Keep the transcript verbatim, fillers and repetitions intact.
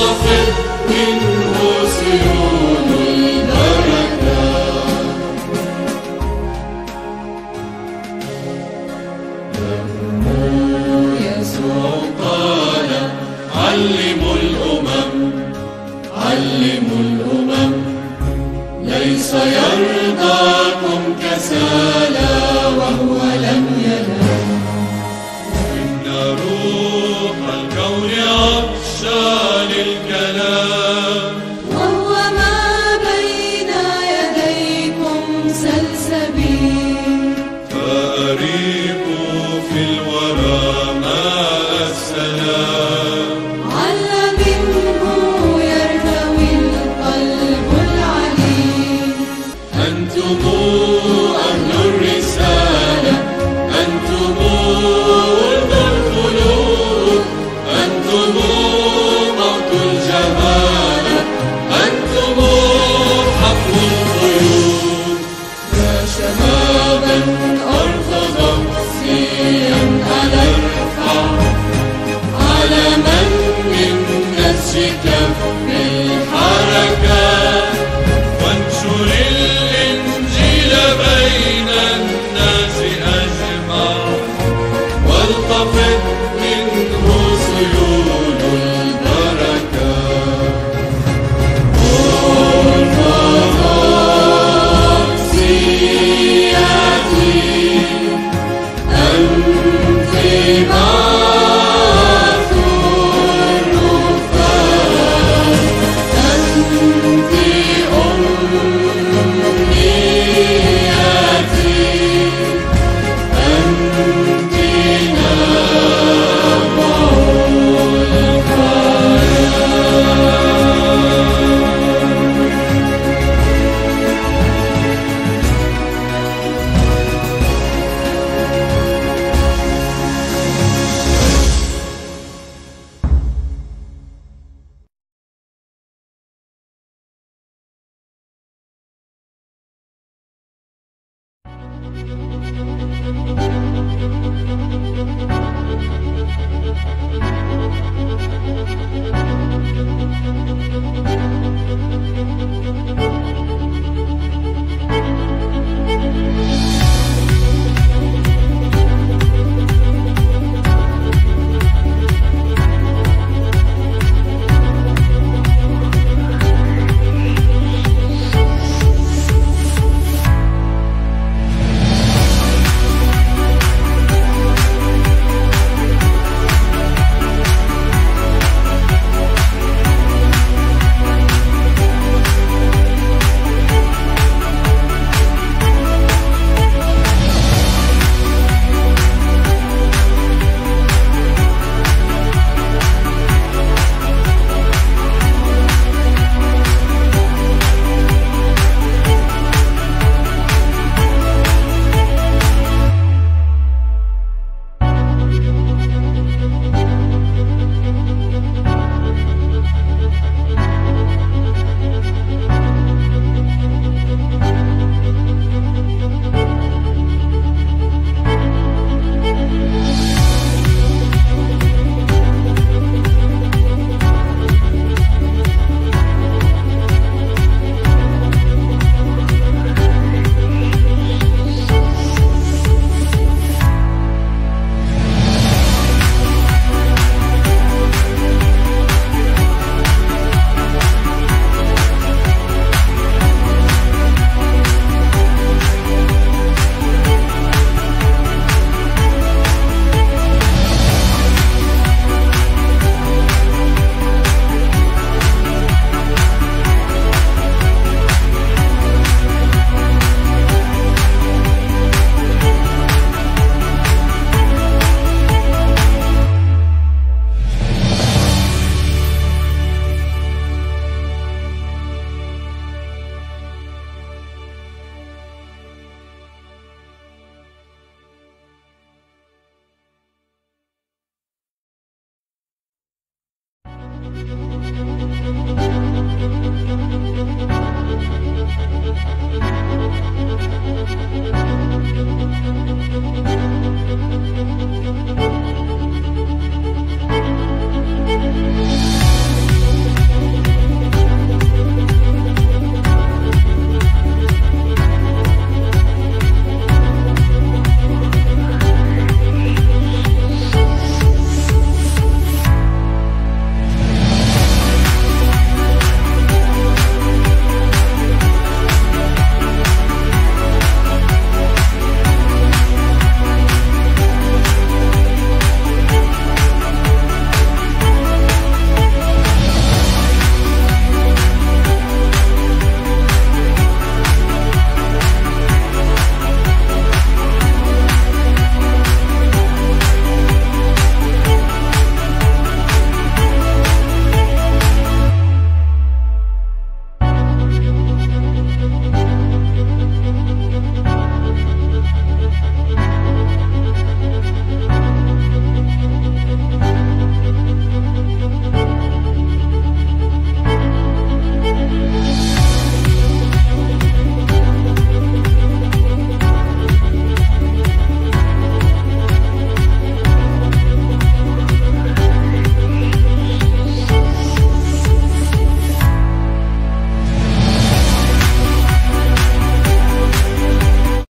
والتفض منه سيول البركة. دم يسوع قال علموا الأمم، علموا الأمم، ليس يرضاكم كسالى وهو لم ينم. إن روح الكون عطشان للكلام، وهو ما بين يديكم سلسبيل. فأريقوا في الورى ماء السلام، على منه يرتوي القلب العليم. أنتم أهل الرسالة، أنتم ولد الخلود، أنتم موت الجمال، أنتم حق القيود. يا شبابا أرثوذكسيا ألا ارفع علما من نسجك في الحركة، وانشر الإنجيل بين الناس أجمع، والتفض منه سيول البركة. أرثوذكسيتي أنت بعث الرهبان، أنت أمنيتي، أنت نبع الحياة.